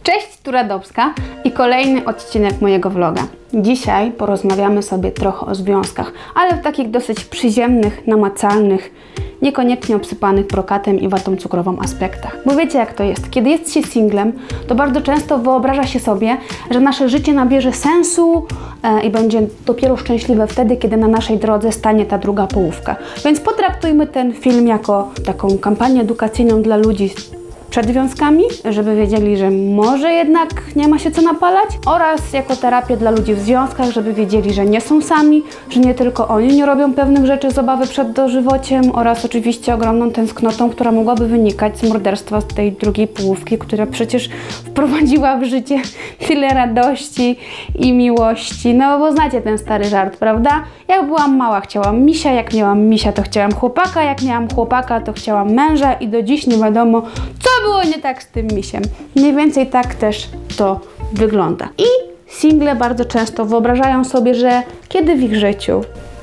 Cześć, tu Radowska i kolejny odcinek mojego vloga. Dzisiaj porozmawiamy sobie trochę o związkach, ale w takich dosyć przyziemnych, namacalnych, niekoniecznie obsypanych brokatem i watą cukrową aspektach. Bo wiecie jak to jest, kiedy jest się singlem, to bardzo często wyobraża się sobie, że nasze życie nabierze sensu i będzie dopiero szczęśliwe wtedy, kiedy na naszej drodze stanie ta druga połówka. Więc potraktujmy ten film jako taką kampanię edukacyjną dla ludzi przed związkami, żeby wiedzieli, że może jednak nie ma się co napalać, oraz jako terapię dla ludzi w związkach, żeby wiedzieli, że nie są sami, że nie tylko oni nie robią pewnych rzeczy z obawy przed dożywociem, oraz oczywiście ogromną tęsknotą, która mogłaby wynikać z morderstwa tej drugiej połówki, która przecież wprowadziła w życie tyle radości i miłości. No bo znacie ten stary żart, prawda? Jak byłam mała, chciałam misia, jak miałam misia, to chciałam chłopaka, jak miałam chłopaka, to chciałam męża i do dziś nie wiadomo, co było nie tak z tym misiem. Mniej więcej tak też to wygląda. I single bardzo często wyobrażają sobie, że kiedy w ich życiu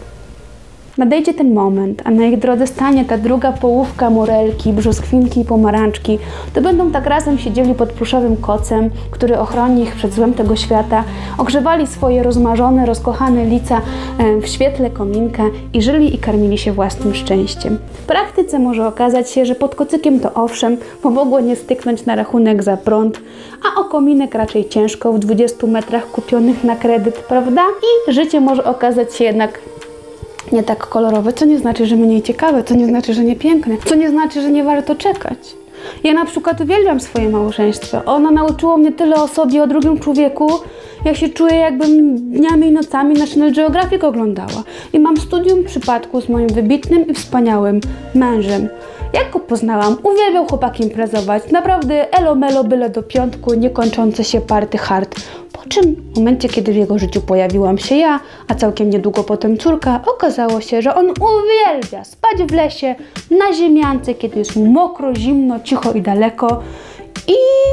nadejdzie ten moment, a na ich drodze stanie ta druga połówka morelki, brzoskwinki i pomarańczki, to będą tak razem siedzieli pod pluszowym kocem, który ochroni ich przed złem tego świata, ogrzewali swoje rozmarzone, rozkochane lica w świetle kominka i żyli i karmili się własnym szczęściem. W praktyce może okazać się, że pod kocykiem to owszem, pomogło nie styknąć na rachunek za prąd, a o kominek raczej ciężko w 20 metrach kupionych na kredyt, prawda? I życie może okazać się jednak nie tak kolorowe, co nie znaczy, że mniej ciekawe, co nie znaczy, że nie piękne, co nie znaczy, że nie warto czekać. Ja na przykład uwielbiam swoje małżeństwo. Ono nauczyło mnie tyle o sobie, o drugim człowieku. Ja się czuję, jakbym dniami i nocami National Geographic oglądała. I mam studium przypadku z moim wybitnym i wspaniałym mężem. Jak go poznałam? Uwielbiał chłopak imprezować. Naprawdę elo melo byle do piątku, niekończące się party hard. Po czym w momencie, kiedy w jego życiu pojawiłam się ja, a całkiem niedługo potem córka, okazało się, że on uwielbia spać w lesie, na ziemiance, kiedy jest mu mokro, zimno, cicho i daleko. I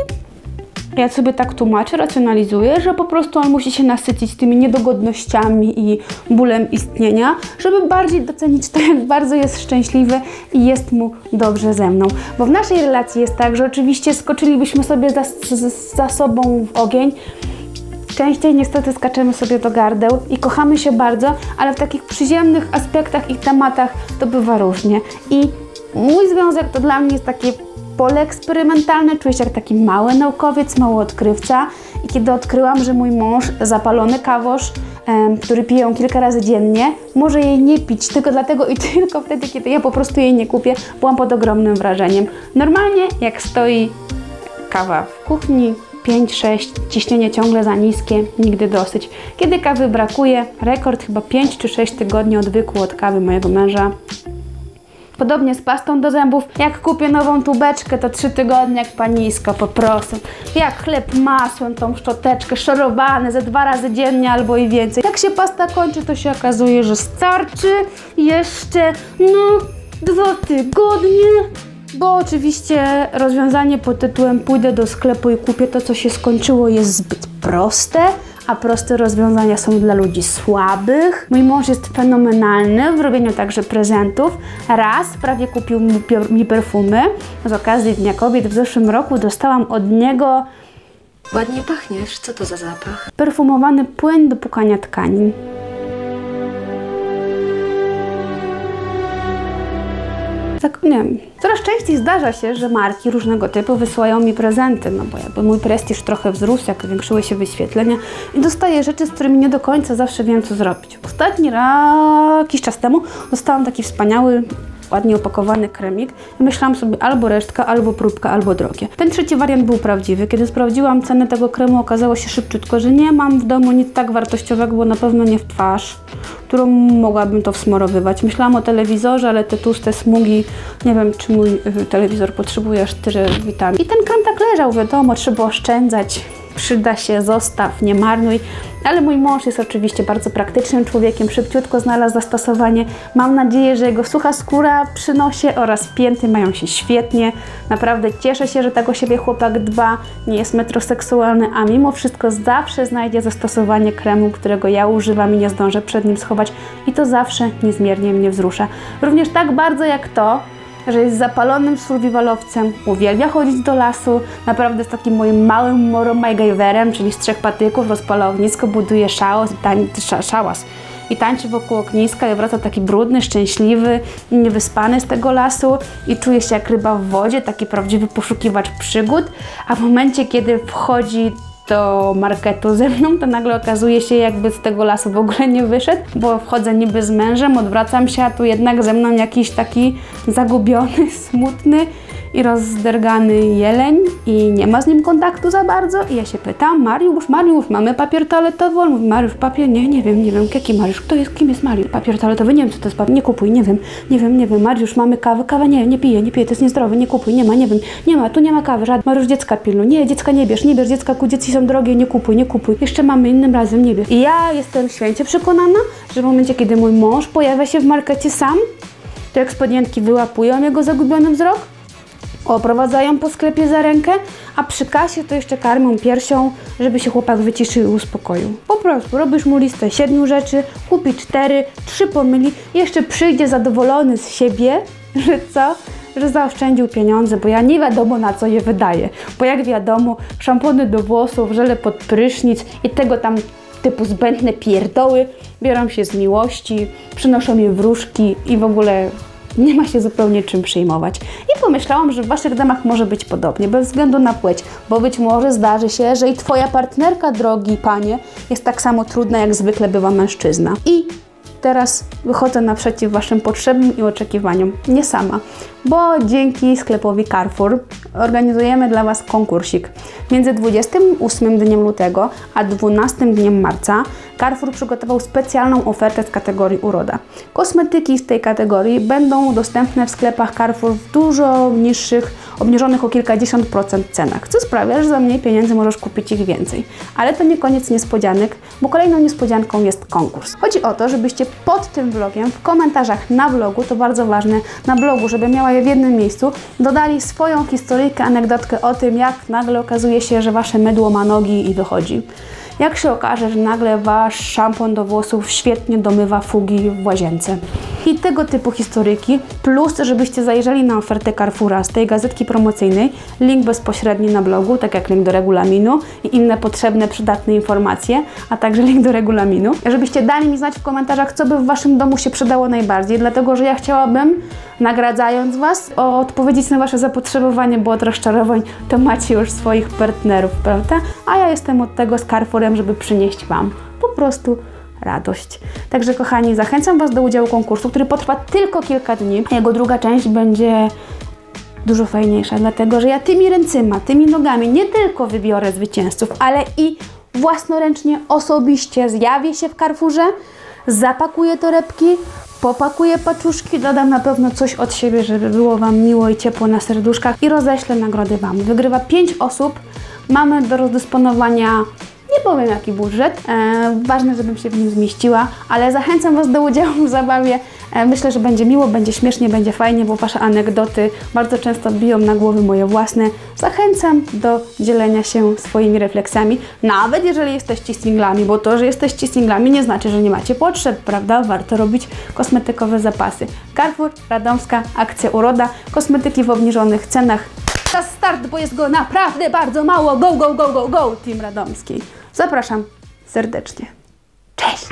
ja sobie tak tłumaczę, racjonalizuję, że po prostu on musi się nasycić tymi niedogodnościami i bólem istnienia, żeby bardziej docenić to, jak bardzo jest szczęśliwy i jest mu dobrze ze mną. Bo w naszej relacji jest tak, że oczywiście skoczylibyśmy sobie za sobą w ogień, częściej niestety skaczemy sobie do gardeł i kochamy się bardzo, ale w takich przyziemnych aspektach i tematach to bywa różnie. I mój związek to dla mnie jest takie pole eksperymentalne, czuję się jak taki mały naukowiec, mały odkrywca. I kiedy odkryłam, że mój mąż, zapalony kawosz, który pije ją kilka razy dziennie, może jej nie pić tylko dlatego i tylko wtedy, kiedy ja po prostu jej nie kupię, byłam pod ogromnym wrażeniem. Normalnie jak stoi kawa w kuchni, 5-6, ciśnienie ciągle za niskie, nigdy dosyć. Kiedy kawy brakuje, rekord chyba 5 czy 6 tygodni odwyku od kawy mojego męża. Podobnie z pastą do zębów. Jak kupię nową tubeczkę, to 3 tygodnie jak panisko po prostu. Jak chleb masłem, tą szczoteczkę, szorowane ze 2 razy dziennie albo i więcej. Jak się pasta kończy, to się okazuje, że starczy jeszcze 2 tygodnie. Bo oczywiście rozwiązanie pod tytułem pójdę do sklepu i kupię to, co się skończyło, jest zbyt proste, a proste rozwiązania są dla ludzi słabych. Mój mąż jest fenomenalny w robieniu także prezentów. Raz prawie kupił mi perfumy. Z okazji Dnia Kobiet w zeszłym roku dostałam od niego... Ładnie pachniesz, co to za zapach? Perfumowany płyn do płukania tkanin. Tak, nie wiem. Coraz częściej zdarza się, że marki różnego typu wysyłają mi prezenty, no bo jakby mój prestiż trochę wzrósł, jak zwiększyły się wyświetlenia i dostaję rzeczy, z którymi nie do końca zawsze wiem, co zrobić. Ostatni raz, jakiś czas temu, dostałam taki wspaniały, ładnie opakowany kremik i myślałam sobie albo resztka, albo próbka, albo drogie. Ten trzeci wariant był prawdziwy. Kiedy sprawdziłam cenę tego kremu, okazało się szybciutko, że nie mam w domu nic tak wartościowego, bo na pewno nie w twarz, którą mogłabym to wsmorowywać. Myślałam o telewizorze, ale te tłuste smugi, nie wiem, czy mój telewizor potrzebuje aż tyle witamin. I ten krem tak leżał, wiadomo, trzeba oszczędzać. Przyda się, zostaw, nie marnuj. Ale mój mąż jest oczywiście bardzo praktycznym człowiekiem, szybciutko znalazł zastosowanie. Mam nadzieję, że jego sucha skóra przy nosie oraz pięty mają się świetnie. Naprawdę cieszę się, że tak o siebie chłopak dba, nie jest metroseksualny, a mimo wszystko zawsze znajdzie zastosowanie kremu, którego ja używam i nie zdążę przed nim schować. I to zawsze niezmiernie mnie wzrusza. Również tak bardzo jak to, że jest zapalonym survivalowcem, uwielbia chodzić do lasu, naprawdę jest takim moim małym Moro MacGyverem, czyli z 3 patyków rozpala ognisko, buduje szałas i tańczy wokół ogniska i wraca taki brudny, szczęśliwy, niewyspany z tego lasu i czuje się jak ryba w wodzie, taki prawdziwy poszukiwacz przygód, a w momencie, kiedy wchodzi do marketu ze mną, to nagle okazuje się, jakby z tego lasu w ogóle nie wyszedł, bo wchodzę niby z mężem, odwracam się, a tu jednak ze mną jakiś taki zagubiony, smutny i rozdergany jeleń i nie ma z nim kontaktu za bardzo i ja się pytam, Mariusz, mamy papier toaletowy? On mówi, Mariusz, papier? Nie wiem, jaki Mariusz, kim jest Mariusz? Papier toaletowy, nie wiem, co to jest papier, nie kupuj, nie wiem, Mariusz, mamy kawę, nie piję, to jest niezdrowe, nie kupuj, tu nie ma kawy, żadnej. Mariusz, dziecka pilnuj, nie, dziecka nie bierz dziecka, dzieci są drogie, nie kupuj, jeszcze mamy innym razem, nie bierz. I ja jestem święcie przekonana, że w momencie, kiedy mój mąż pojawia się w markecie sam, to ekspedientki wyłapują jego zagubiony wzrok, oprowadzają po sklepie za rękę, a przy kasie to jeszcze karmią piersią, żeby się chłopak wyciszył i uspokoił. Po prostu robisz mu listę 7 rzeczy, kupi 4, 3 pomyli, jeszcze przyjdzie zadowolony z siebie, że co? Że zaoszczędził pieniądze, bo ja nie wiadomo na co je wydaję. Bo jak wiadomo, szampony do włosów, żele pod prysznic i tego tam typu zbędne pierdoły biorą się z miłości, przynoszą je wróżki i w ogóle nie ma się zupełnie czym przejmować. I pomyślałam, że w Waszych domach może być podobnie, bez względu na płeć, bo być może zdarzy się, że i Twoja partnerka, drogi panie, jest tak samo trudna, jak zwykle bywa mężczyzna. I teraz wychodzę naprzeciw Waszym potrzebom i oczekiwaniom. Nie sama, bo dzięki sklepowi Carrefour organizujemy dla Was konkursik. Między 28 dniem lutego a 12 dniem marca Carrefour przygotował specjalną ofertę z kategorii uroda. Kosmetyki z tej kategorii będą dostępne w sklepach Carrefour w dużo niższych, obniżonych o kilkadziesiąt procent cenach, co sprawia, że za mniej pieniędzy możesz kupić ich więcej. Ale to nie koniec niespodzianek, bo kolejną niespodzianką jest konkurs. Chodzi o to, żebyście pod tym vlogiem, w komentarzach na vlogu, to bardzo ważne, na blogu, żeby miała je w jednym miejscu, dodali swoją historyjkę, anegdotkę o tym, jak nagle okazuje się, że Wasze mydło ma nogi i wychodzi. Jak się okaże, że nagle Wasz szampon do włosów świetnie domywa fugi w łazience. I tego typu historyjki, plus żebyście zajrzeli na ofertę Carrefoura z tej gazetki promocyjnej, link bezpośredni na blogu, tak jak link do regulaminu i inne potrzebne, przydatne informacje, a także link do regulaminu, żebyście dali mi znać w komentarzach, co by w Waszym domu się przydało najbardziej, dlatego że ja chciałabym, nagradzając Was, odpowiedzieć na Wasze zapotrzebowanie, bo od rozczarowań to macie już swoich partnerów, prawda? A ja jestem od tego z Carrefourem, żeby przynieść Wam po prostu radość. Także kochani, zachęcam Was do udziału w konkursu, który potrwa tylko kilka dni. Jego druga część będzie dużo fajniejsza, dlatego że ja tymi ręcyma, tymi nogami nie tylko wybiorę zwycięzców, ale i własnoręcznie, osobiście zjawię się w Carrefourze, zapakuję torebki, popakuję paczuszki, dodam na pewno coś od siebie, żeby było Wam miło i ciepło na serduszkach i roześlę nagrody Wam. Wygrywa 5 osób, mamy do rozdysponowania, nie powiem jaki budżet, ważne, żebym się w nim zmieściła, ale zachęcam Was do udziału w zabawie. Myślę, że będzie miło, będzie śmiesznie, będzie fajnie, bo Wasze anegdoty bardzo często biją na głowy moje własne. Zachęcam do dzielenia się swoimi refleksjami, nawet jeżeli jesteście singlami, bo to, że jesteście singlami nie znaczy, że nie macie potrzeb, prawda? Warto robić kosmetykowe zapasy. Carrefour, Radomska, akcja uroda, kosmetyki w obniżonych cenach. Czas start, bo jest go naprawdę bardzo mało. Go, go, go, go, go, Team Radomski. Zapraszam serdecznie. Cześć!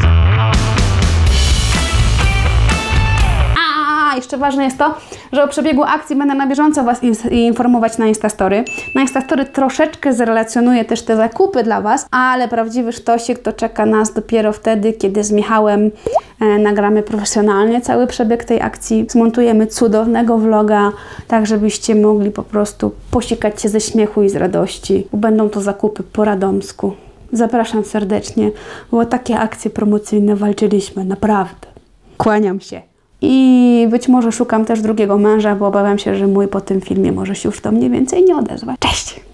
Jeszcze ważne jest to, że o przebiegu akcji będę na bieżąco Was informować na Instastory. Na Instastory troszeczkę zrelacjonuję też te zakupy dla Was, ale prawdziwy sztosik to czeka nas dopiero wtedy, kiedy z Michałem nagramy profesjonalnie cały przebieg tej akcji. Zmontujemy cudownego vloga, tak żebyście mogli po prostu posikać się ze śmiechu i z radości. Będą to zakupy po radomsku. Zapraszam serdecznie, bo o takie akcje promocyjne walczyliśmy, naprawdę. Kłaniam się. I być może szukam też drugiego męża, bo obawiam się, że mój po tym filmie może się już do mnie więcej nie odezwać. Cześć!